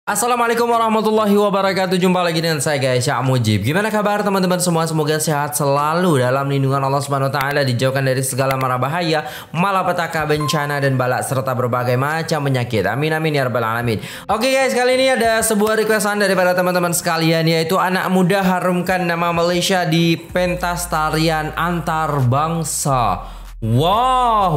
Assalamualaikum warahmatullahi wabarakatuh. Jumpa lagi dengan saya guys, Syak Mujib. Gimana kabar teman-teman semua? Semoga sehat selalu dalam lindungan Allah Subhanahu wa taala, dijauhkan dari segala mara bahaya, malapetaka, bencana dan bala serta berbagai macam penyakit. Amin amin ya rabbal alamin. Oke guys, kali ini ada sebuah requestan daripada teman-teman sekalian, yaitu anak muda harumkan nama Malaysia di pentas tarian antar bangsa. Wah,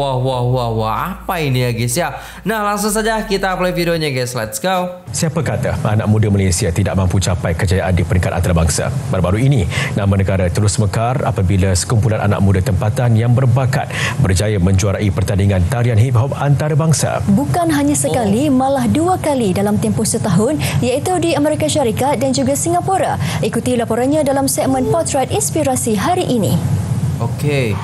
apa ini ya guys ya? Nah, langsung saja kita play videonya guys, let's go. Siapa kata anak muda Malaysia tidak mampu capai kejayaan di peringkat antarabangsa? Baru-baru ini, nama negara terus mekar apabila sekumpulan anak muda tempatan yang berbakat berjaya menjuarai pertandingan tarian hip-hop antarabangsa. Bukan hanya sekali, malah 2 kali dalam tempoh setahun, iaitu di Amerika Syarikat dan juga Singapura. Ikuti laporannya dalam segmen Potret Inspirasi hari ini. Oke.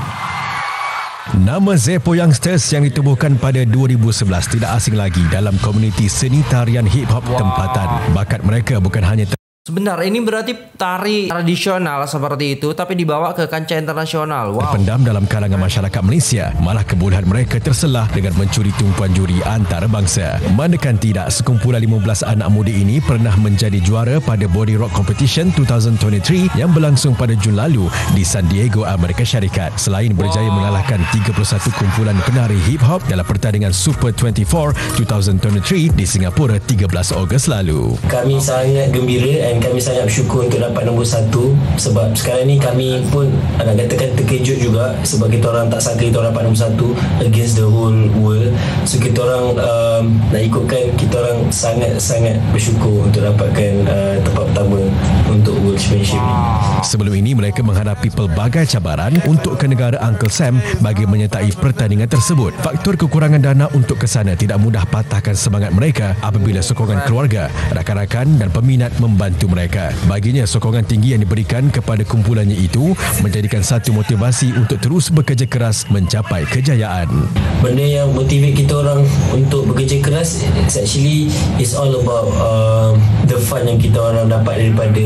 Nama Zeppo Youngsters yang ditubuhkan pada 2011 tidak asing lagi dalam komuniti seni tarian hip-hop tempatan. Bakat mereka bukan hanya Sebentar, ini berarti tari tradisional seperti itu tapi dibawa ke kancah internasional. Wow. Terpendam dalam kalangan masyarakat Malaysia, malah kebolehan mereka terselah dengan mencuri tumpuan juri antarabangsa. Manakala tidak, sekumpulan 15 anak muda ini pernah menjadi juara pada Body Rock Competition 2023 yang berlangsung pada Jun lalu di San Diego, Amerika Syarikat. Selain berjaya mengalahkan 31 kumpulan penari hip-hop dalam pertandingan Super 24 2023 di Singapura 13 Ogos lalu. Kami sangat gembira dan kami sangat bersyukur untuk dapat nombor 1, sebab sekarang ni kami pun nak katakan terkejut juga sebab kita orang tak sangka kita orang dapat nombor 1 against the whole world. So kita orang nak ikutkan, kita orang sangat-sangat bersyukur untuk dapatkan tempat pertama untuk World Championship ni. Sebelum ini mereka menghadapi pelbagai cabaran untuk ke negara Uncle Sam bagi menyertai pertandingan tersebut. Faktor kekurangan dana untuk ke sana tidak mudah patahkan semangat mereka apabila sokongan keluarga, rakan-rakan dan peminat membantu mereka. Baginya, sokongan tinggi yang diberikan kepada kumpulannya itu menjadikan satu motivasi untuk terus bekerja keras mencapai kejayaan. Benda yang motivate kita orang untuk bekerja keras, it's all about the fun yang kita orang dapat daripada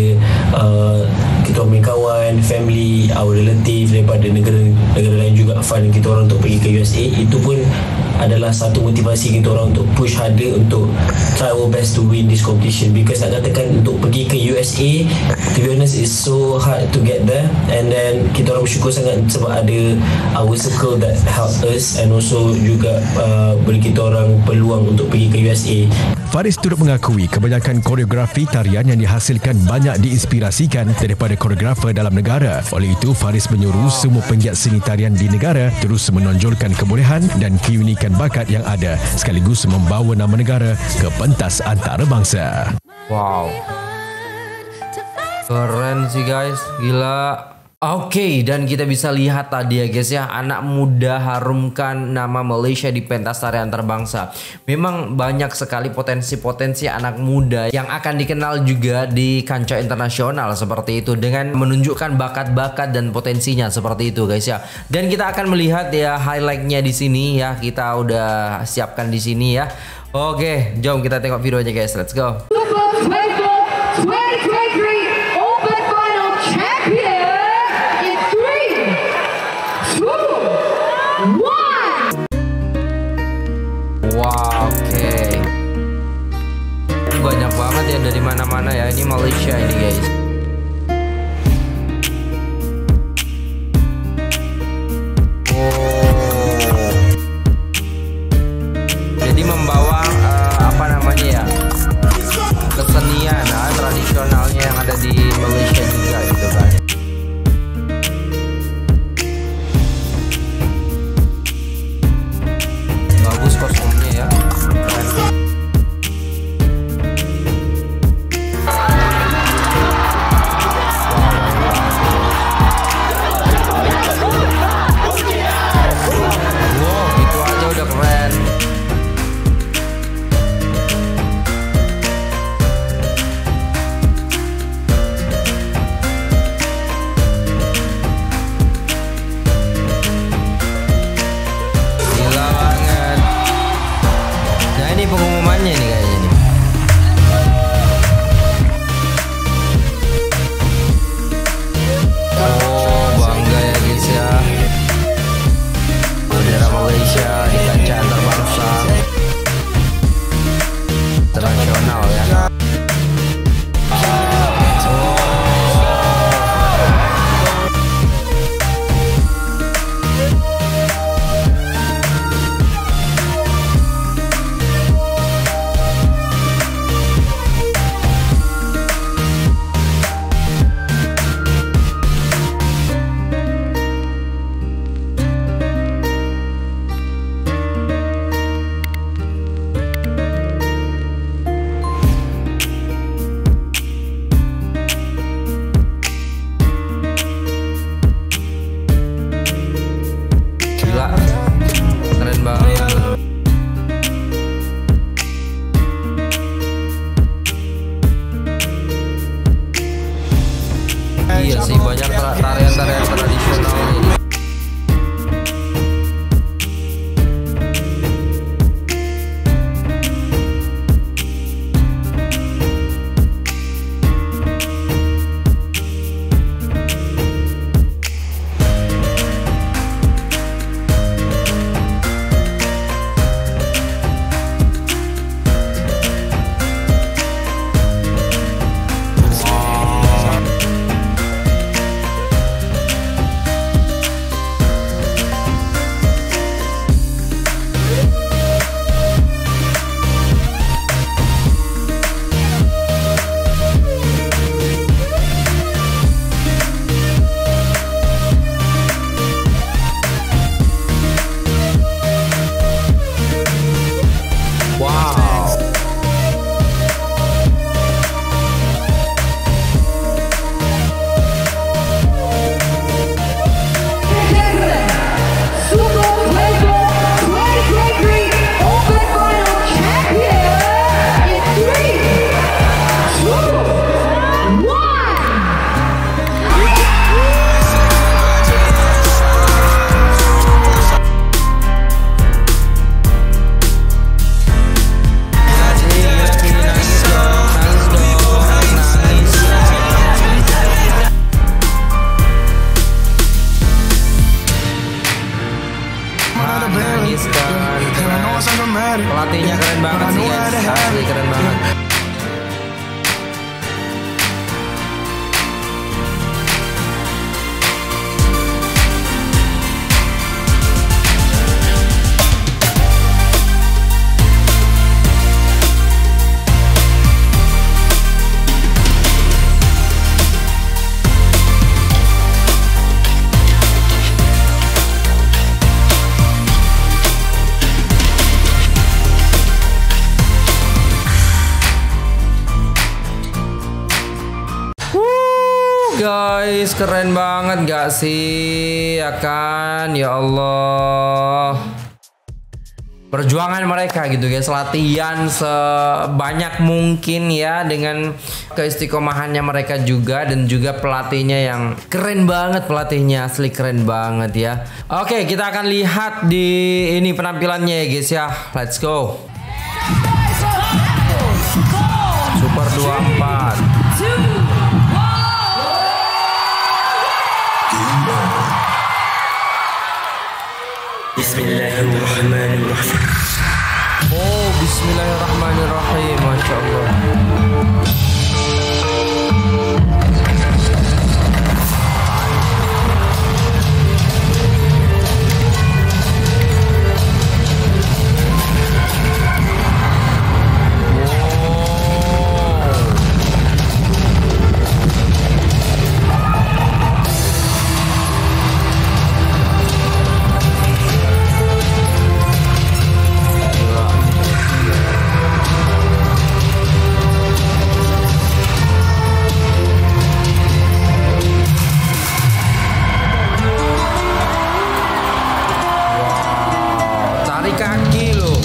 kita orang punya kawan, family, our relative daripada negara lain juga. Fun yang kita orang untuk pergi ke USA, itu pun adalah satu motivasi kita orang untuk push harder untuk try our best to win this competition, because nak katakan untuk pergi ke USA, to be honest, it's so hard to get there. And then kita orang bersyukur sangat sebab ada our circle that help us and also juga beri kita orang peluang untuk pergi ke USA. Faris turut mengakui kebanyakan koreografi tarian yang dihasilkan banyak diinspirasikan daripada koreografer dalam negara. Oleh itu, Faris menyuruh semua penggiat seni tarian di negara terus menonjolkan kebolehan dan keunikan bakat yang ada, sekaligus membawa nama negara ke pentas antarabangsa. Wow. Keren sih guys, gila. Oke, dan kita bisa lihat tadi ya guys ya, anak muda harumkan nama Malaysia di pentas tarian antarabangsa. Memang banyak sekali potensi-potensi anak muda yang akan dikenal juga di kancah internasional seperti itu, dengan menunjukkan bakat-bakat dan potensinya seperti itu guys ya. Dan kita akan melihat ya highlightnya di sini ya, kita udah siapkan di sini ya. Oke, jom kita tengok videonya guys, let's go. Wow, oke. Ini banyak banget ya dari mana-mana ya. Ini Malaysia ini guys. Oh. Jadi membawa apa namanya ya, kesenian tradisionalnya yang ada di Malaysia juga gitu kan. Bagus kostumnya ya. Wow, itu aja udah keren. Iya sih, banyak tarian-tarian tradisional ini. Pelatihnya keren banget sih guys, asli keren banget. Guys, keren banget gak sih? Ya kan? Ya Allah. Perjuangan mereka gitu guys, latihan sebanyak mungkin ya, dengan keistiqomahannya mereka juga, dan juga pelatihnya yang keren banget, pelatihnya asli keren banget ya. Oke, kita akan lihat di ini penampilannya ya guys ya. Let's go. Super 24. Bismillahirrahmanirrahim. Oh, bismillahirrahmanirrahim. Masya Allah. Kaki loh.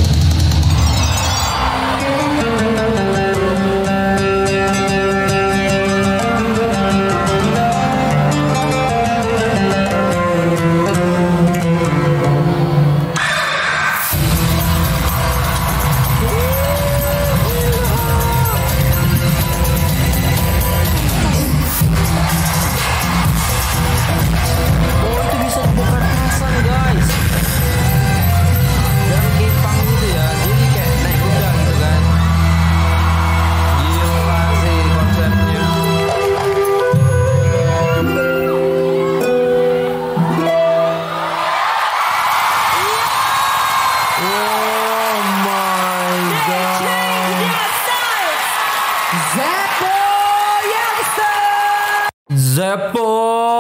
Zeppo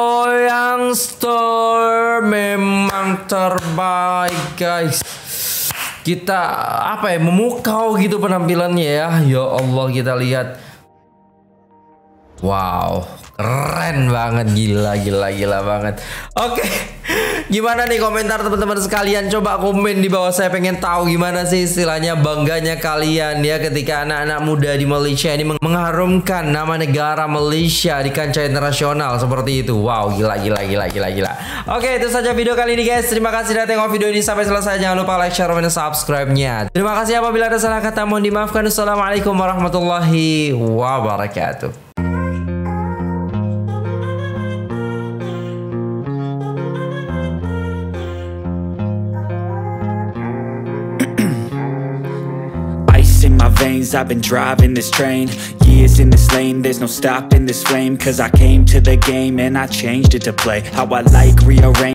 Youngster memang terbaik guys. Kita apa ya, memukau gitu penampilannya ya. Ya Allah, kita lihat. Wow, keren banget, gila banget. Oke. Gimana nih komentar teman-teman sekalian? Coba komen di bawah, saya pengen tahu gimana sih istilahnya bangganya kalian ya ketika anak-anak muda di Malaysia ini mengharumkan nama negara Malaysia di kancah internasional seperti itu. Wow, gila. Oke, itu saja video kali ini guys. Terima kasih sudah tengok video ini sampai selesai. Jangan lupa like, share, dan subscribe-nya. Terima kasih, apabila ada salah kata mohon dimaafkan. Assalamualaikum warahmatullahi wabarakatuh. In my veins, I've been driving this train. Years in this lane, there's no stopping this flame. Cause I came to the game and I changed it to play how I like, rearrange